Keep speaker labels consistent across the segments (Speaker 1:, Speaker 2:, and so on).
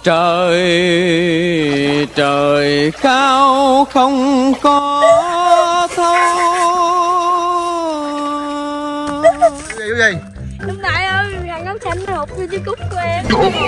Speaker 1: trời, trời cao không có thấu.
Speaker 2: Cái gì?
Speaker 3: Lúc nãy ơi, thằng áo xanh nó học với chiếc cúc của em.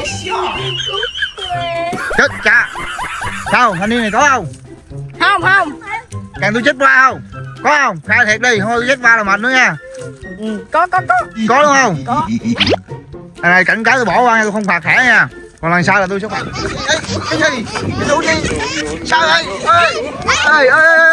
Speaker 2: Chết cha. Sao, thanh niên này có không?
Speaker 3: Không.
Speaker 2: Càng tôi chết qua không? Có không? Khai thiệt đi, thôi chết qua là mệt nữa nha.
Speaker 3: Có.
Speaker 2: Có đúng không?
Speaker 3: Có.
Speaker 2: Này cảnh cáo tôi bỏ qua nha, tôi không phạt thẻ nha. Còn lần sau là tôi sẽ phạt. Cái gì? Cái gì? Sao đây? Ơi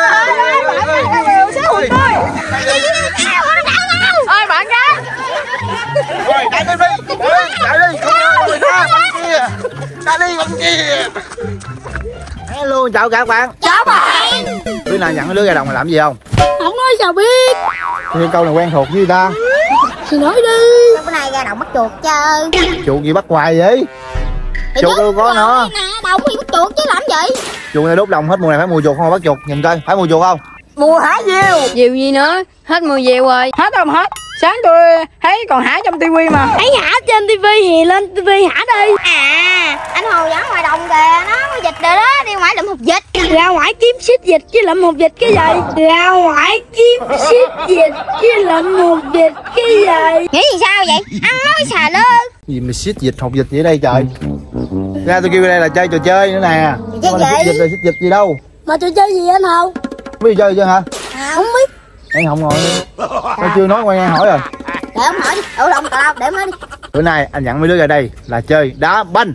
Speaker 3: bạn ra.
Speaker 2: Rồi, chạy đi. Chạy đi, không người ta bên kia. Chạy đi bên kia. Hello, chào các bạn.
Speaker 3: Chào bạn.
Speaker 2: Đứa nào nhận cái lưới gà đồng mà làm gì không?
Speaker 3: Không nói sao biết.
Speaker 2: Thì câu này quen thuộc với người ta.
Speaker 3: Thì nói đi.
Speaker 4: Sao bữa nay ra đồng bắt chuột chơi?
Speaker 2: Chuột gì bắt hoài vậy?
Speaker 4: Thì
Speaker 2: Chuột đâu có nữa.
Speaker 4: Đồng thì bắt chuột chứ làm gì?
Speaker 2: Chuột này đốt đồng hết mùa này phải mùa chuột không bắt chuột, nhìn coi, phải mùa chuột không?
Speaker 3: Mùa hả diều. Diều gì nữa? Hết mùa diều rồi. Hết không hết. Sáng tôi thấy còn hả trong tivi mà. Thấy hả trên tivi thì lên tivi hả đi.
Speaker 4: À, anh Hồ dẫn ngoài đồng kìa, nó có dịch rồi đó, đi ngoài lượm hột vịt.
Speaker 3: Ra ngoài kiếm xít vịt chứ lượm hột vịt cái gì? Ra ngoài kiếm xít vịt chứ lượm hột vịt cái gì?
Speaker 4: Nghĩ gì sao vậy? Ăn nói xà lơ.
Speaker 2: Gì mà xít vịt hột vịt vậy đây trời? Ra tôi kêu đây là chơi trò chơi nữa nè.
Speaker 4: Chơi gì?
Speaker 2: Xít vịt rồi xít vịt gì đâu?
Speaker 3: Mà trò chơi gì anh Hầu?
Speaker 2: Biết chơi chưa hả?
Speaker 3: Không biết.
Speaker 2: Em không ngồi đi. Tôi chưa nói qua nghe hỏi rồi.
Speaker 4: Để ông hỏi đi, đổ đồng tào lao, để ông nói đi.
Speaker 2: Bữa nay anh dặn mấy đứa ra đây là chơi đá banh.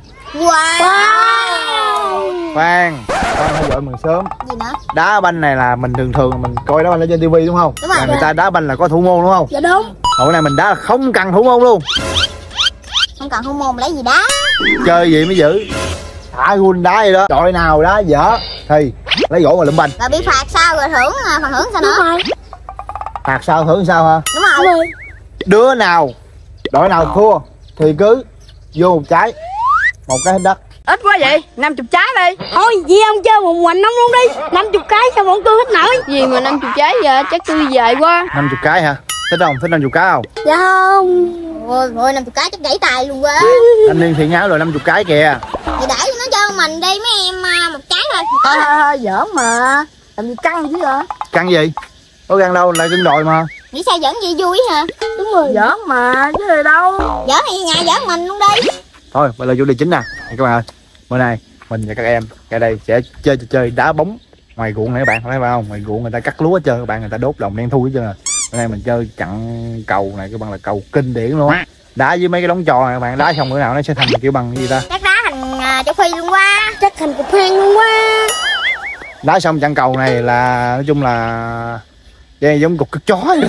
Speaker 4: Wow.
Speaker 2: Khoan phải gọi mừng sớm.
Speaker 4: Gì nữa?
Speaker 2: Đá banh này là mình thường mình coi đá banh ở trên tivi đúng không?
Speaker 4: Đúng rồi.
Speaker 2: Là người ta đá banh là có thủ môn đúng không?
Speaker 3: Dạ đúng.
Speaker 2: Hồi này mình đá không cần thủ môn luôn.
Speaker 4: Không cần hôn môn lấy gì đá.
Speaker 2: Chơi gì mới giữ. Thả gun đá vậy đó. Đội nào đá dở thì lấy gỗ mà lụm banh.
Speaker 4: Rồi bị phạt sao rồi thưởng, phần thưởng sao nữa?
Speaker 2: Phạt sao thưởng sao hả?
Speaker 4: Đúng rồi.
Speaker 2: Đứa nào đội nào thua thì cứ vô một trái hết đất.
Speaker 3: Ít quá vậy, 50 trái đi. Thôi, vì ông chơi một hoành nóng luôn đi. 50 cái sao bọn tôi hết nổi. Gì mà 50 trái giờ, chắc tôi về quá.
Speaker 2: 50 cái hả? Thích không? Thích 50 cái không?
Speaker 3: Dạ không.
Speaker 4: Ôi, 50 cái chắc gãy tay luôn quá.
Speaker 2: Anh niên thì nháo rồi 50 cái kìa.
Speaker 4: Thì để nó cho mình đi mấy em một trái thôi.
Speaker 3: Thôi, giỡn mà. Làm gì căng chứ hả?
Speaker 2: Căng gì? Có căng đâu, lại cưng đồi mà.
Speaker 4: Nghĩ sao giỡn gì vui hả?
Speaker 3: Đúng rồi. Giỡn mà, chứ gì đâu.
Speaker 4: Giỡn thì nhà giỡn mình luôn đi.
Speaker 2: Thôi, bây giờ chủ đề chính nè. Các bạn ơi, bữa nay mình và các em ở đây sẽ chơi trò chơi đá bóng ngoài ruộng này các bạn, thấy không? Ngoài ruộng người ta cắt lúa hết trơn các bạn, người ta đốt đồng đen thui hết trơn. Bữa nay mình chơi chặn cầu này các bạn, là cầu kinh điển luôn. Đá với mấy cái đống trò này các bạn, đá xong bữa nào nó sẽ thành kiểu bằng cái gì ta?
Speaker 4: Chắc đá thành châu Phi luôn quá.
Speaker 3: Chắc thành cục than luôn quá.
Speaker 2: Đá xong chặn cầu này là nói chung là giống cục cất chó vậy.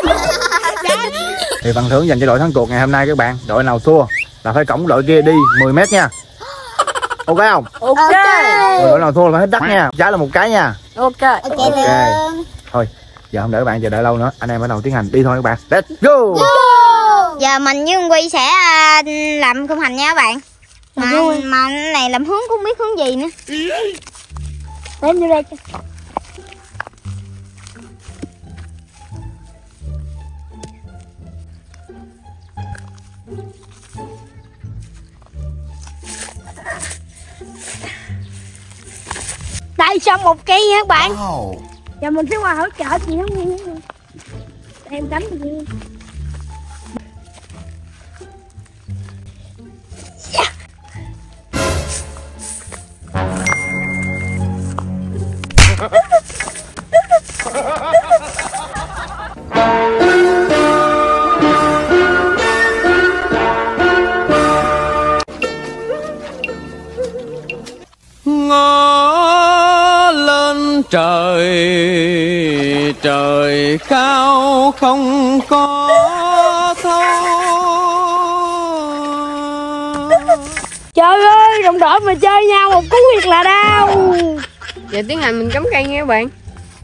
Speaker 2: Thì phần thưởng dành cho đội thắng cuộc ngày hôm nay các bạn, đội nào thua là phải cõng đội kia đi 10 mét nha. Ok không?
Speaker 3: Ok.
Speaker 2: Đội nào thua là phải hết đất nha, trái là một cái nha.
Speaker 3: Ok.
Speaker 4: Ok luôn.
Speaker 2: Thôi giờ không đợi các bạn chờ đợi lâu nữa, anh em bắt đầu tiến hành đi thôi các bạn. Let's go.
Speaker 4: Giờ mình với ông Quy sẽ làm khung hành nha các bạn. Mà này làm hướng cũng không biết hướng gì nữa.
Speaker 3: Đến vô đây. Đây xong một cây nha các bạn. Giờ mình sẽ qua hỗ trợ chị nó nghe. Em đánh gì nha.
Speaker 1: Ngó lên trời, trời cao không có thấu.
Speaker 3: Trời ơi, đồng đội mà chơi nhau một cú huyệt là đau. Giờ tiến hành mình cắm cây nha các bạn.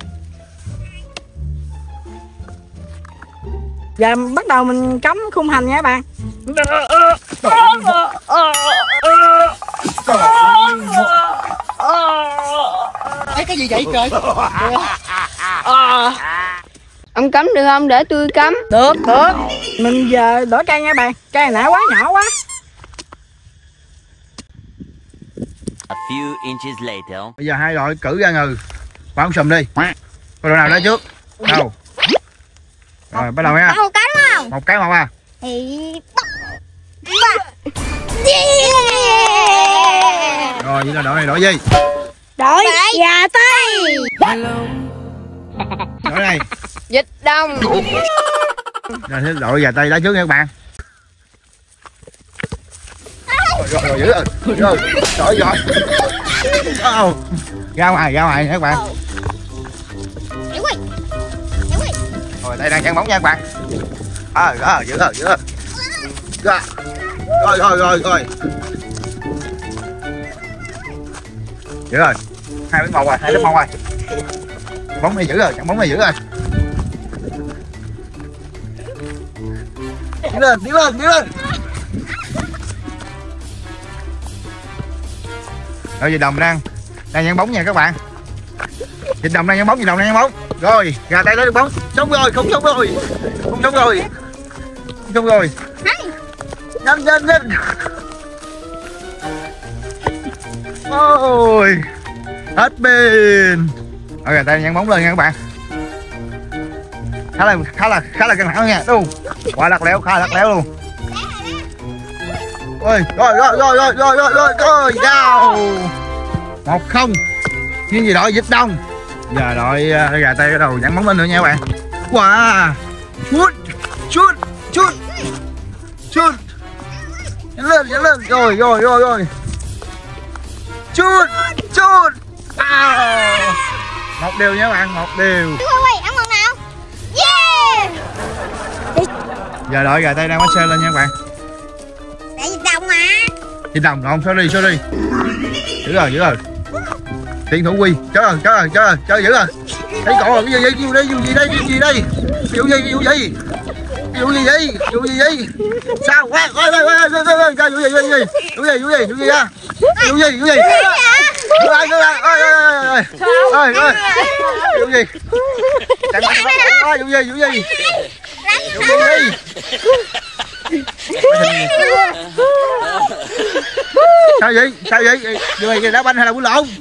Speaker 3: Giờ bắt đầu mình cắm khung hành nha các bạn.
Speaker 5: Cái gì vậy trời?
Speaker 3: Ông cắm được không? Để tôi cắm. Được. Mình giờ đổi cây nha bạn. Cây này quá nhỏ quá.
Speaker 6: few inches later.
Speaker 2: Bây giờ hai đội cử ra ngừ bắn sùm đi. Có đội nào ra trước? Đâu? Rồi bắt đầu nha.
Speaker 4: Một cái đúng không?
Speaker 2: Một cái một à.
Speaker 4: Thì
Speaker 2: Rồi vậy là đội này đội gì?
Speaker 3: Đội gà Tây.
Speaker 2: Đội này.
Speaker 3: Vịt Đông.
Speaker 2: Rồi đội gà Tây đá trước nha các bạn. Rồi giữ rồi. Rồi. Ra ngoài nha các bạn. Rồi đây đang chặn bóng nha các bạn. Giữ rồi. Rồi. Giữ rồi. 2-1 rồi, 2-1 rồi. Bóng này giữ rồi, chặn bóng này giữ rồi. Đi lên. Rồi Vịt Đồng đang nhận bóng nha các bạn. Vịt Đồng đang nhận bóng. Rồi, gà Tây lấy được bóng. Sống rồi, không sống rồi. Nhanh. Ôi. Hết pin. Rồi gà Tây nhận bóng lên nha các bạn. Khá là căng thẳng nha. Đúng. Quá lắc léo, khá lắc léo luôn. Ôi, rồi. Vào. 1-0. Nhưng gì đội Vịt Đông. Giờ đội gà Tây bắt đầu dẫn bóng lên nữa nha các bạn. Wow. Shoot. Nhanh lên. Rồi. Shoot. Wow. 1-1 nha các bạn, 1-1.
Speaker 4: ăn một nào. Yeah.
Speaker 2: Giờ đội gà Tây đang bắt xe lên nha các bạn.
Speaker 4: Để Vịt Đông mà.
Speaker 2: Vịt Đồng không, sorry. Giữ rồi. Tiền thủ quy. Chơi giữ rồi. Thấy cậu rồi, cái gì đây? Vụ gì? Sao? Vụ gì ra? Vụ gì? Sao vậy? Vụ đá banh hay là quýnh lộn?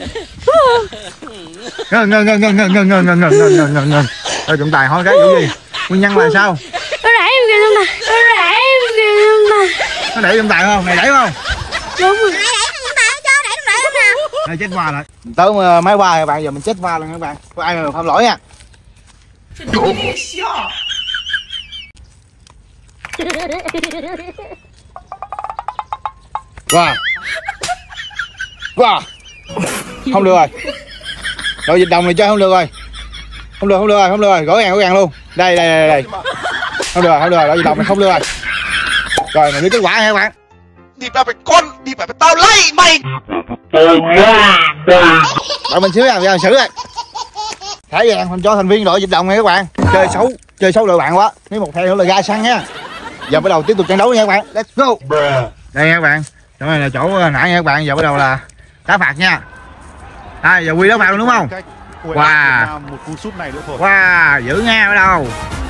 Speaker 2: Ngừng. Thôi trọng tài hỏi cái vụ gì? Nguyên nhân là sao?
Speaker 3: Nó đẩy em kìa trọng tài.
Speaker 2: Nó đẩy trọng tài không? Này đẩy không?
Speaker 3: Đúng rồi.
Speaker 2: Đây chết va lại. Tới máy va các bạn, giờ mình chết va luôn các bạn. Có ai mà phạm lỗi nha. Wow. Không được rồi. Đội Vịt Đồng này chơi không được rồi. Không được rồi. Gõ gàng luôn. Đây. Không được rồi. Đội Vịt Đồng này không được rồi. Rồi mình biết kết quả nha các bạn.
Speaker 5: Đi vào phải tao lấy mày.
Speaker 2: Đợi mình xíu nha, xử rồi. Thả vàng mình cho thành viên đội Vịt Đồng nha các bạn. Chơi xấu đội bạn quá. Nếu một theo nữa là ra sân nha. Giờ bắt đầu tiếp tục trận đấu nha các bạn. Let's go. Đây nha các bạn. Chỗ này là chỗ nãy nha các bạn. Giờ bắt đầu là đá phạt nha. Đây giờ quy đá phạt luôn đúng không? Wow.
Speaker 7: Một cú sút này nữa thôi.
Speaker 2: Wow, giữ nha bắt đầu.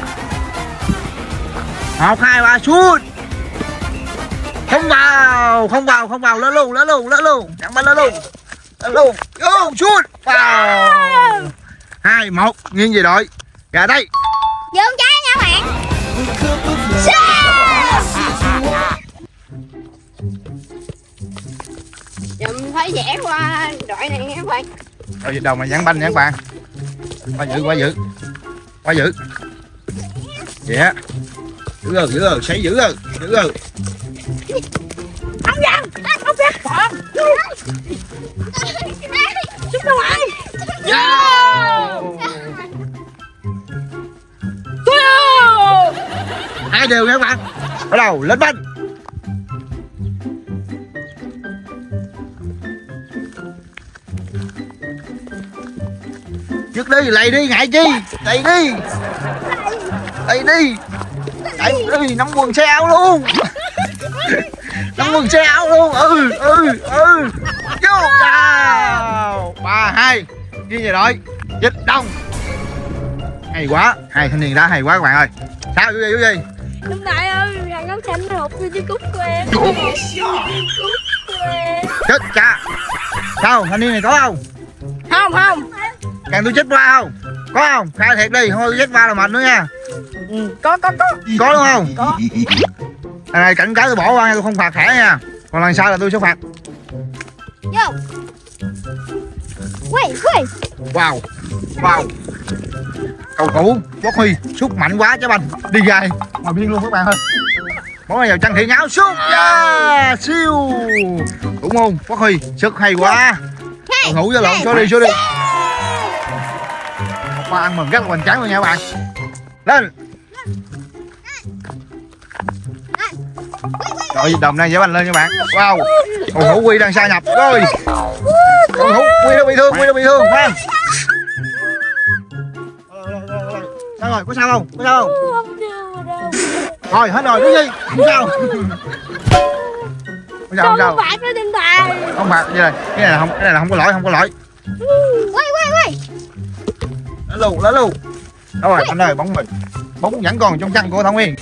Speaker 2: 1, 2, 3 sút. Không vào, lên luôn. Chẳng bắn lên luôn. Vô sút. Wow. 2-1 nghiêng về đội gà Tây.
Speaker 4: Dừng trái nha bạn.
Speaker 3: Giờ mình phải vẽ qua đội này nha các bạn.
Speaker 2: Đội Vịt Đồng mà dán banh nha các bạn. Quá giữ. Vậy á. Giữ rồi, sấy giữ rồi.
Speaker 3: Ông ra. Chúng đâu rồi?
Speaker 2: Hai đều nha các bạn. Bắt đầu lên banh. Trước đi, lầy đi, ngại chi. Lầy đi. Nắm quần xe áo luôn. Vô vào. 3-2 ghi về đội Vịt Đồng. Hay quá, hai thanh niên đá hay quá các bạn ơi. Sao vụ gì?
Speaker 3: Đúng đại ơi, thằng ngắm xanh nó hụt như chiếc cúc của em.
Speaker 2: Chết cha. Sao thanh niên này có không?
Speaker 3: Không.
Speaker 2: Càng tôi chết va không? Có không? Khai thiệt đi, thôi chết va là mệt nữa nha.
Speaker 3: Có.
Speaker 2: Có đúng không?
Speaker 3: Có.
Speaker 2: Này cảnh cáo tôi bỏ qua nha, tôi không phạt thẻ nha. Còn lần sau là tôi sẽ phạt.
Speaker 4: Vô. Quay.
Speaker 2: Wow. Cầu thủ Quốc Huy sút mạnh quá trái banh đi gai ngoài biên luôn các bạn ơi. Bóng này vào chân thiện áo sút ra siêu. Đúng không? Quốc Huy sức hay quá. Cầu thủ ra lộn số đi. Một pha ăn mừng rất là hoành tráng luôn nha các bạn. Lên. Rồi đồng đang giải banh lên các bạn. Wow. Cầu thủ Huy đang sa nhập rồi. Cầu thủ Huy đã bị thương. Khoan. Sao rồi, có sao không? Rồi, hết rồi, cái gì? Không sao.
Speaker 3: Không phạt cái điện thoại.
Speaker 2: Không phạt, như này, cái này là không có lỗi.
Speaker 4: Quay.
Speaker 2: Lên luôn. Rồi, anh ơi, bóng vẫn còn trong chân của Thảo Nguyên.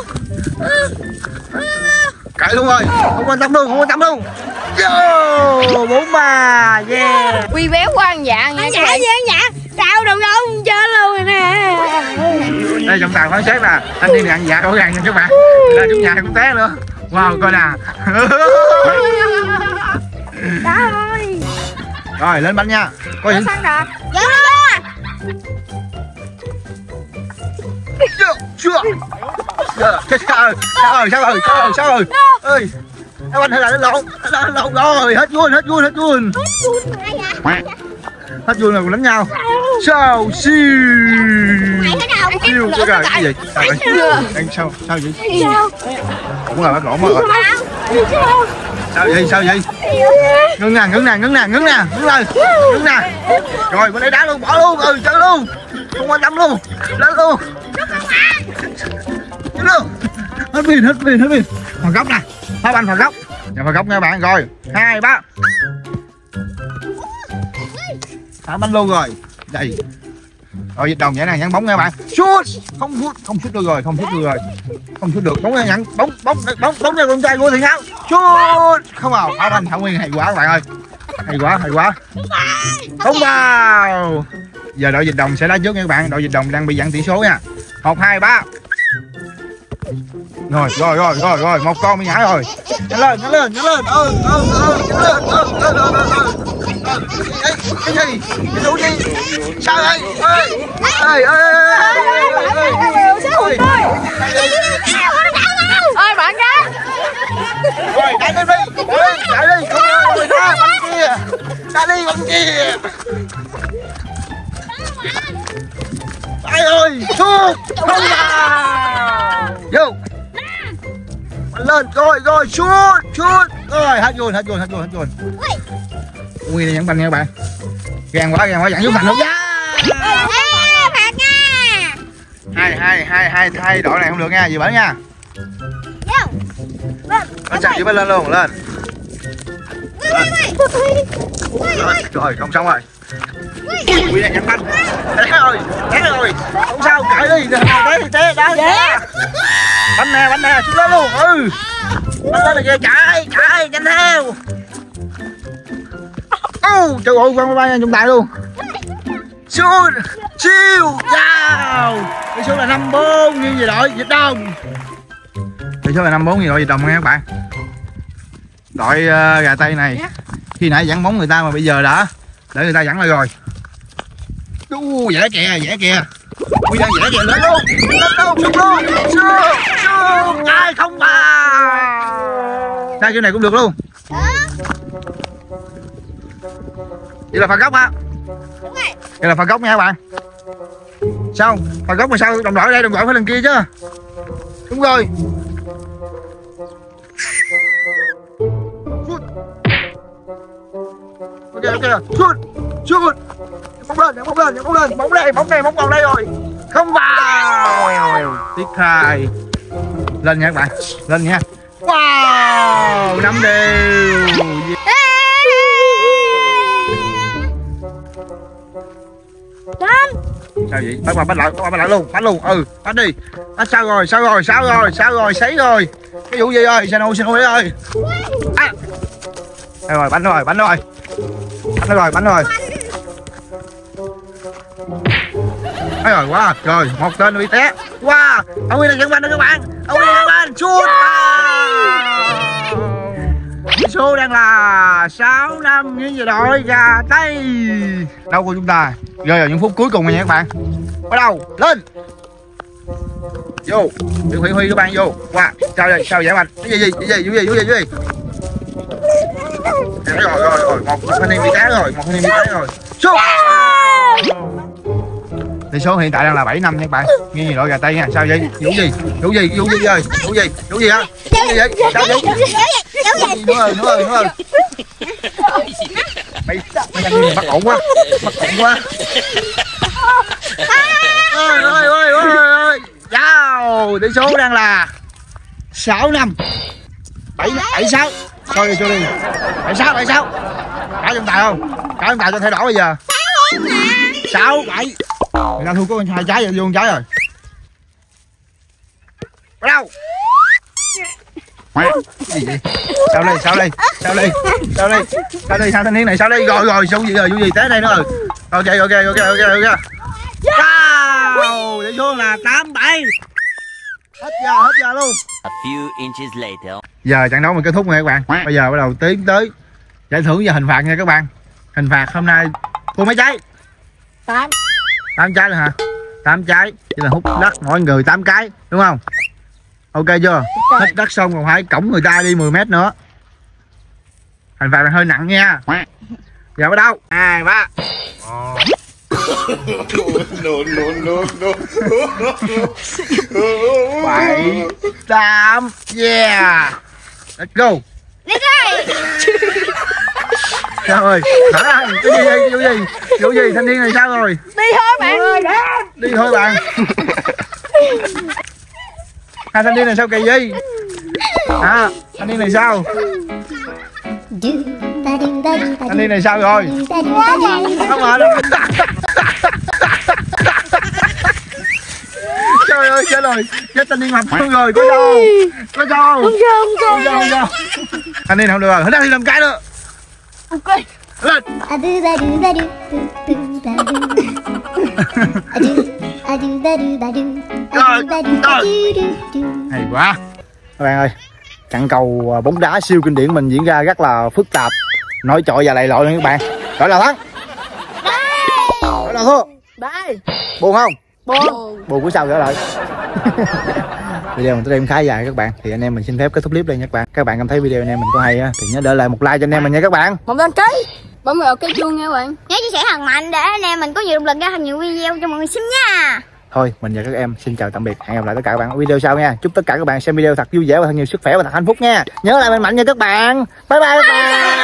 Speaker 2: Cãi luôn rồi, không quan tâm luôn. Vô, 4-3, yeah.
Speaker 3: Quy béo quá ăn dạ nha các bạn. Sao đâu chơi luôn rồi nè.
Speaker 2: Đây trọng tài phán xét là thanh niên này ăn dạ rõ ràng nha các bạn. Ra chúng nhà cũng té nữa. Wow, coi nè. Rồi lên banh nha. Coi những sao rồi ơi em anh hay là nó lộn rồi hết vui hết vui rồi đánh nhau sao siêu cái gì đang sao vậy cũng là bắt lộn rồi sao vậy ngưng nè rồi bên đây đá luôn bỏ luôn chơi luôn không quan tâm luôn lên luôn hết pin phần góc nè phá banh phần góc nha bạn. Rồi 2 3 thả banh luôn rồi đây. Rồi dịch đồng vậy nè, nhắn bóng nha bạn. Sút không sút được rồi. Không sút được. Bóng nhắn bóng ra con trai của Thiện Áo. Sút không vào. Phá banh Thảo Nguyên hay quá các bạn ơi. Hay quá. Không vào. Giờ đội dịch đồng sẽ đá trước nha các bạn. Đội dịch đồng đang bị dẫn tỷ số nha. 1 2 3. Rồi, một con bị ngã rồi. Nhanh lên. Cái gì? Sao đây? Ơi.
Speaker 3: Ơi bạn ra.
Speaker 2: Rồi, chạy đi. Không người ta bắn kia. Ra đi bắn kia. Ai ơi, sút. Không vào. Vô. Lên rồi sút rồi hết luôn Nguyên này nhẫn banh nha các bạn. Gan quá dặn xuống thành luôn nha. Hai đội này không được nha, gì bởi nha. Lên chặt chữ lên luôn lên. Rồi không xong rồi. Nguyên này nhẫn banh. Thế rồi. Không sao cãi đi. Té đá. Bánh nè, xuống lên luôn. Bánh lên là kìa, chạy nhanh theo. Trời ơi, quăng bay trong tay luôn. Sút siêu vào. Cái số là 5-4 như vậy đội Dịch Đồng. Cái số là 5-4 như đội Dịch Đồng nha các bạn. Đội gà Tây này khi nãy dẫn bóng người ta mà bây giờ đã để người ta dẫn lại rồi. Dễ kìa. Quy đang dễ kìa, lên luôn. Sút. Ai không vào. Sao kiểu này cũng được luôn. Vậy là phạt góc hả? Vậy là phạt góc nha các bạn. Sao? Phạt góc mà sao đồng đội ở đây, đồng đội phải lần kia chứ. Đúng rồi. Sút. Bóng lên. Bóng vào đây rồi. Không vào. Tiếc khai. Lên nha các bạn. Lên nha. Wow, 5 đều. Sao vậy? Bắt lại luôn. Bắt đi. Sao rồi. Sấy rồi. Cái vụ gì ơi? Xin ơi. Đây rồi, bánh rồi. Bánh rồi. Đấy rồi, quá rồi, một tên bị té. Wow, ông Huy đang dẫn banh đó các bạn. Ông Huy đang dẫn banh, sút. Số đang là 6-5 như vậy đội gà Tây. Đâu của chúng ta rơi vào những phút cuối cùng rồi nha các bạn. Bắt đầu, lên. Vô, Huy các bạn vô. Wow, sao vậy bạn? Cái gì? Rồi, một thanh niên bị té rồi. Sút. Tỷ số hiện tại đang là 7-5 nha các bạn. Nghiêng về đội gà Tây nha. Sao vậy? Vụ gì hả? Vụ gì? Sao vậy? Đúng rồi. Mày anh này bắt ổn quá. Ôi. Chào, tỷ số đang là 6-5. 7-6. Thôi đi. 7-6. Cả trọng tài không? Cả trọng tài cho thay đổi bây giờ. 6-7. Người ta thua có 2 trái rồi, vô 1 trái rồi. Bắt đầu. Gì vậy? Sao đây? Sao thanh niên này sao đây? Rồi, vụ gì té đây nữa rồi. Ok. Wow, tỷ số là 8-7. Hết giờ luôn.
Speaker 6: A few inches later.
Speaker 2: Giờ trận đấu mình kết thúc rồi các bạn. Bây giờ bắt đầu tiến tới giải thưởng và hình phạt nha các bạn. Hình phạt hôm nay thua mấy trái?
Speaker 3: 8
Speaker 2: trái rồi hả? 8 trái, chỉ là hút đất mỗi người 8 cái, đúng không? Ok chưa? Hít đất xong còn phải cõng người ta đi 10 mét nữa. Hình phạt này hơi nặng nha. Giờ bắt đầu. 2, 3. 7, 8. Yeah. Let's go. Sao rồi? Hả? Vụ gì? Thanh niên này sao rồi?
Speaker 3: Đi thôi bạn.
Speaker 2: Hai thanh niên này sao kỳ gì? Thanh niên này sao? Thanh niên này sao rồi? Không mở đâu. Trời ơi, chết rồi. Chết thanh niên mập luôn rồi. Có đâu? Không sao. Thanh niên không được rồi. Thanh niên làm cái nữa.
Speaker 3: Ok.
Speaker 2: Lên. Hay quá. Các bạn ơi, trận cầu bóng đá siêu kinh điển mình diễn ra rất là phức tạp, nổi trội và lầy lội nha các bạn. Gọi là thắng, gọi là thua. Buồn không? Buồn của sao gỡ lại. Video mình tới đây cũng khá dài các bạn, thì anh em mình xin phép kết thúc clip đây nha các bạn. Các bạn cảm thấy video anh em mình có hay á thì nhớ để lại một like cho anh em mình nha các bạn.
Speaker 3: Một đăng ký, bấm vào cái chuông nha các bạn.
Speaker 4: Nhớ chia sẻ thật mạnh để anh em mình có nhiều động lực ra thành nhiều video cho mọi người xem nha.
Speaker 2: Thôi mình và các em xin chào tạm biệt, hẹn gặp lại tất cả các bạn ở video sau nha. Chúc tất cả các bạn xem video thật vui vẻ và thật nhiều sức khỏe và thật hạnh phúc nha. Nhớ lại mình mạnh nha các bạn. Bye bye các bạn.